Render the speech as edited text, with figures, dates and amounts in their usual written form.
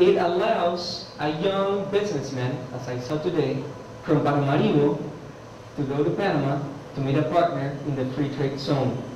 It allows a young businessman, as I saw today, from Panama to go to Panama to meet a partner in the free trade zone.